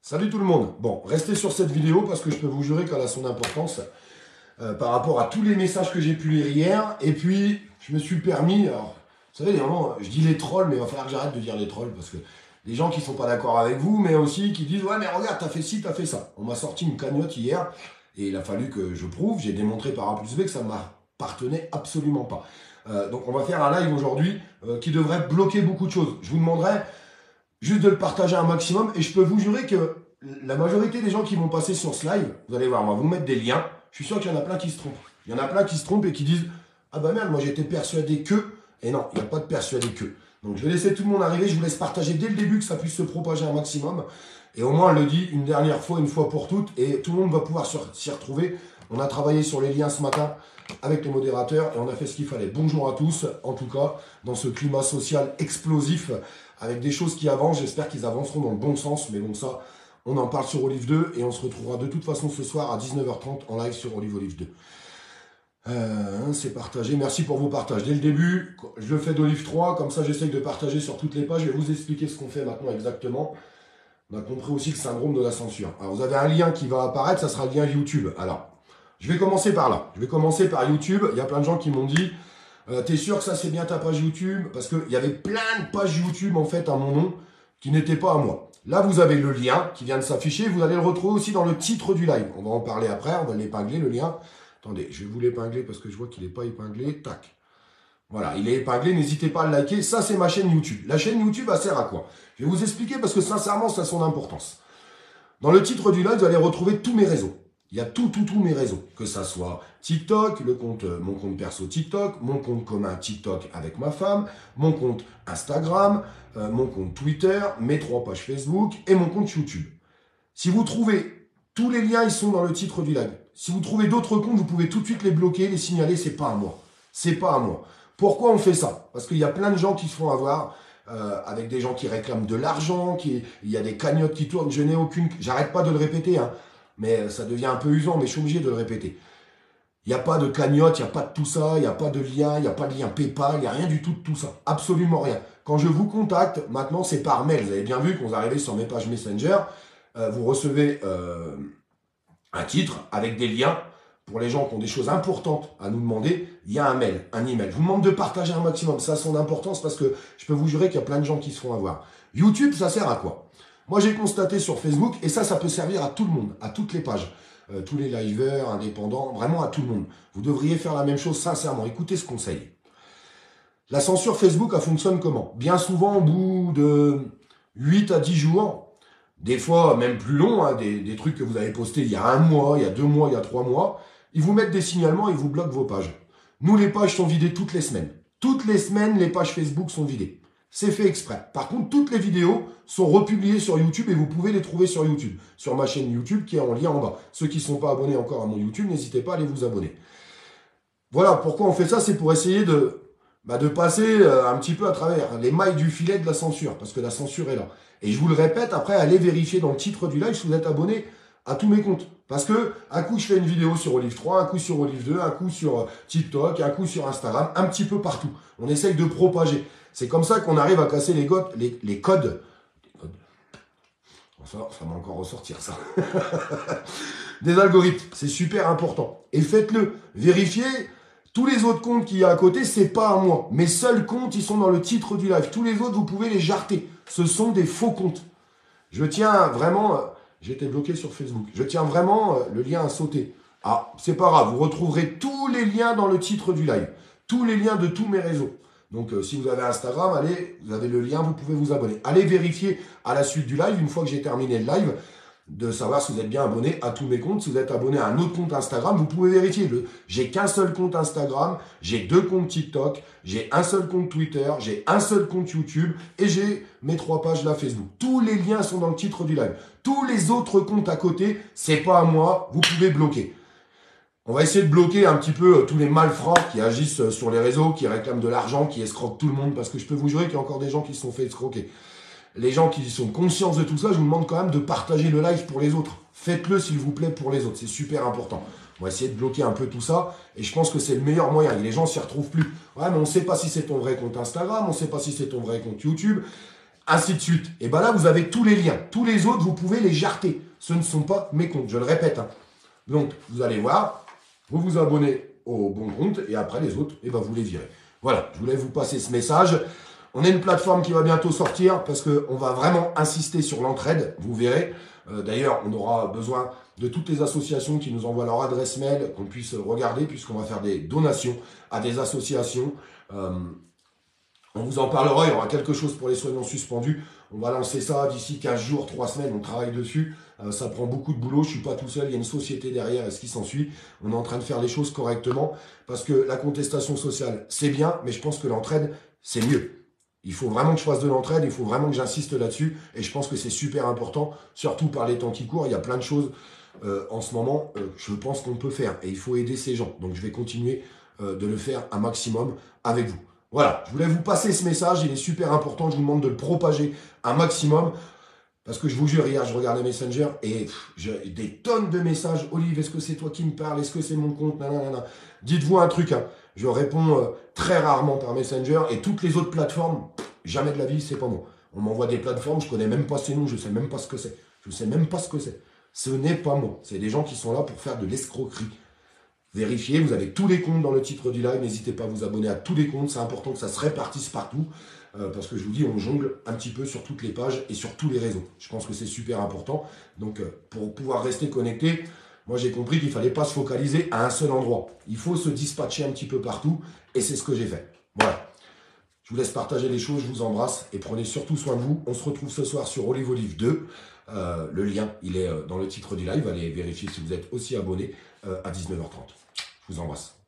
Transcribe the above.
Salut tout le monde. Bon, restez sur cette vidéo parce que je peux vous jurer qu'elle a son importance par rapport à tous les messages que j'ai pu lire hier. Et puis, je me suis permis, alors, vous savez, vraiment, je dis les trolls, mais il va falloir que j'arrête de dire les trolls parce que les gens qui sont pas d'accord avec vous, mais aussi qui disent, ouais, mais regarde, t'as fait ci, t'as fait ça. On m'a sorti une cagnotte hier et il a fallu que je prouve, j'ai démontré par A plus B que ça ne m'appartenait absolument pas. Donc, on va faire un live aujourd'hui qui devrait bloquer beaucoup de choses. Je vous demanderai juste de le partager un maximum. Et je peux vous jurer que la majorité des gens qui vont passer sur ce live, vous allez voir, on va vous mettre des liens. Je suis sûr qu'il y en a plein qui se trompent. Il y en a plein qui se trompent et qui disent « Ah bah merde, moi j'étais persuadé que... » Et non, il n'y a pas de persuadé que. Donc je vais laisser tout le monde arriver. Je vous laisse partager dès le début que ça puisse se propager un maximum. Et au moins, on le dit une dernière fois, une fois pour toutes. Et tout le monde va pouvoir s'y retrouver. On a travaillé sur les liens ce matin avec les modérateurs et on a fait ce qu'il fallait. Bonjour à tous, en tout cas, dans ce climat social explosif, avec des choses qui avancent. J'espère qu'ils avanceront dans le bon sens, mais bon, ça, on en parle sur Olive 2 et on se retrouvera de toute façon ce soir à 19h30 en live sur Olive 2. C'est partagé. Merci pour vos partages. Dès le début, je le fais d'Olive 3, comme ça j'essaye de partager sur toutes les pages. Je vais vous expliquer ce qu'on fait maintenant exactement. On a compris aussi le syndrome de la censure. Alors, vous avez un lien qui va apparaître, ça sera le lien YouTube. Alors, je vais commencer par là. Je vais commencer par YouTube. Il y a plein de gens qui m'ont dit t'es sûr que ça c'est bien ta page YouTube? Parce qu'il y avait plein de pages YouTube en fait à mon nom qui n'étaient pas à moi. Là, vous avez le lien qui vient de s'afficher. Vous allez le retrouver aussi dans le titre du live. On va en parler après. On va l'épingler, le lien. Attendez, je vais vous l'épingler parce que je vois qu'il n'est pas épinglé. Tac. Voilà, il est épinglé. N'hésitez pas à le liker. Ça, c'est ma chaîne YouTube. La chaîne YouTube, elle sert à quoi? Je vais vous expliquer parce que sincèrement, ça a son importance. Dans le titre du live, vous allez retrouver tous mes réseaux. Il y a tous mes réseaux. Que ça soit TikTok, mon compte perso TikTok, mon compte commun TikTok avec ma femme, mon compte Instagram, mon compte Twitter, mes 3 pages Facebook et mon compte YouTube. Si vous trouvez, tous les liens, ils sont dans le titre du live. Si vous trouvez d'autres comptes, vous pouvez tout de suite les bloquer, les signaler, c'est pas à moi. C'est pas à moi. Pourquoi on fait ça? Parce qu'il y a plein de gens qui se font avoir, avec des gens qui réclament de l'argent, il y a des cagnottes qui tournent, je n'ai aucune... J'arrête pas de le répéter, hein, mais ça devient un peu usant, mais je suis obligé de le répéter. Il n'y a pas de cagnotte, il n'y a pas de tout ça, il n'y a pas de lien, il n'y a pas de lien PayPal, il n'y a rien du tout de tout ça. Absolument rien. Quand je vous contacte, maintenant c'est par mail. Vous avez bien vu quand vous arrivez sur mes pages Messenger, vous recevez un titre avec des liens. Pour les gens qui ont des choses importantes à nous demander, il y a un mail, un email. Je vous demande de partager un maximum. Ça a son importance parce que je peux vous jurer qu'il y a plein de gens qui se font avoir. YouTube, ça sert à quoi? Moi, j'ai constaté sur Facebook, et ça peut servir à tout le monde, à toutes les pages. Tous les liveurs, indépendants, vraiment à tout le monde. Vous devriez faire la même chose sincèrement. Écoutez ce conseil. La censure Facebook, elle fonctionne comment? Bien souvent, au bout de 8 à 10 jours, des fois même plus long, hein, des trucs que vous avez postés il y a 1 mois, il y a 2 mois, il y a 3 mois, ils vous mettent des signalements, ils vous bloquent vos pages. Nous, les pages sont vidées toutes les semaines. Toutes les semaines, les pages Facebook sont vidées. C'est fait exprès. Par contre, toutes les vidéos sont republiées sur YouTube et vous pouvez les trouver sur YouTube. Sur ma chaîne YouTube qui est en lien en bas. Ceux qui ne sont pas abonnés encore à mon YouTube, n'hésitez pas à aller vous abonner. Voilà, pourquoi on fait ça, c'est pour essayer de passer un petit peu à travers les mailles du filet de la censure. Parce que la censure est là. Et je vous le répète, après, allez vérifier dans le titre du live si vous êtes abonné à tous mes comptes. Parce que, un coup, je fais une vidéo sur Olive 3, un coup sur Olive 2, un coup sur TikTok, un coup sur Instagram, un petit peu partout. On essaye de propager. C'est comme ça qu'on arrive à casser les codes. Ça va encore ressortir, ça. Des algorithmes. C'est super important. Et faites-le. Vérifiez. Tous les autres comptes qu'il y a à côté, c'est pas à moi. Mes seuls comptes, ils sont dans le titre du live. Tous les autres, vous pouvez les jarter. Ce sont des faux comptes. Je tiens vraiment... J'ai été bloqué sur Facebook. Je tiens vraiment le lien à sauter. Ah, c'est pas grave. Vous retrouverez tous les liens dans le titre du live. Tous les liens de tous mes réseaux. Donc, si vous avez Instagram, allez, vous avez le lien, vous pouvez vous abonner. Allez vérifier à la suite du live, une fois que j'ai terminé le live, de savoir si vous êtes bien abonné à tous mes comptes. Si vous êtes abonné à un autre compte Instagram, vous pouvez vérifier. J'ai qu'un seul compte Instagram, j'ai 2 comptes TikTok, j'ai un seul compte Twitter, j'ai un seul compte YouTube et j'ai mes 3 pages là Facebook. Tous les liens sont dans le titre du live. Tous les autres comptes à côté, c'est pas à moi, vous pouvez bloquer. On va essayer de bloquer un petit peu tous les malfrats qui agissent sur les réseaux, qui réclament de l'argent, qui escroquent tout le monde, parce que je peux vous jurer qu'il y a encore des gens qui se sont fait escroquer. Les gens qui sont conscients de tout ça, je vous demande quand même de partager le live pour les autres. Faites-le s'il vous plaît pour les autres, c'est super important. On va essayer de bloquer un peu tout ça, et je pense que c'est le meilleur moyen. Et les gens s'y retrouvent plus. Ouais, mais on ne sait pas si c'est ton vrai compte Instagram, on ne sait pas si c'est ton vrai compte YouTube. ainsi de suite. Et ben là, vous avez tous les liens. Tous les autres, vous pouvez les jarter. Ce ne sont pas mes comptes, je le répète. Hein. Donc, vous allez voir, vous vous abonnez au bon compte et après les autres, et ben vous les virez. Voilà, je voulais vous passer ce message. On a une plateforme qui va bientôt sortir parce qu'on va vraiment insister sur l'entraide, vous verrez. D'ailleurs, on aura besoin de toutes les associations qui nous envoient leur adresse mail, qu'on puisse regarder puisqu'on va faire des donations à des associations. On vous en parlera, il y aura quelque chose pour les soignants suspendus. On va lancer ça d'ici 15 jours, 3 semaines, on travaille dessus. Ça prend beaucoup de boulot, je ne suis pas tout seul, il y a une société derrière et ce qui s'ensuit. On est en train de faire les choses correctement parce que la contestation sociale, c'est bien, mais je pense que l'entraide, c'est mieux. Il faut vraiment que je fasse de l'entraide, il faut vraiment que j'insiste là-dessus et je pense que c'est super important, surtout par les temps qui courent. Il y a plein de choses en ce moment, je pense qu'on peut faire et il faut aider ces gens. Donc je vais continuer de le faire un maximum avec vous. Voilà, je voulais vous passer ce message, il est super important, je vous demande de le propager un maximum. Parce que je vous jure, hier, je regardais Messenger et j'ai des tonnes de messages. Olive, est-ce que c'est toi qui me parles? Est-ce que c'est mon compte? Nanana. Dites-vous un truc, hein. Je réponds très rarement par Messenger et toutes les autres plateformes, jamais de la vie, c'est pas moi. On m'envoie des plateformes, je connais même pas ces noms, je sais même pas ce que c'est. Je sais même pas ce que c'est. Ce n'est pas moi. C'est des gens qui sont là pour faire de l'escroquerie. Vérifiez, vous avez tous les comptes dans le titre du live. N'hésitez pas à vous abonner à tous les comptes. C'est important que ça se répartisse partout. Parce que je vous dis, on jongle un petit peu sur toutes les pages et sur tous les réseaux. Je pense que c'est super important. Donc, pour pouvoir rester connecté, moi j'ai compris qu'il ne fallait pas se focaliser à un seul endroit. Il faut se dispatcher un petit peu partout. Et c'est ce que j'ai fait. Voilà. Je vous laisse partager les choses. Je vous embrasse. Et prenez surtout soin de vous. On se retrouve ce soir sur Olive Olive 2. Le lien, il est dans le titre du live. Allez vérifier si vous êtes aussi abonné à 19h30. Je vous embrasse.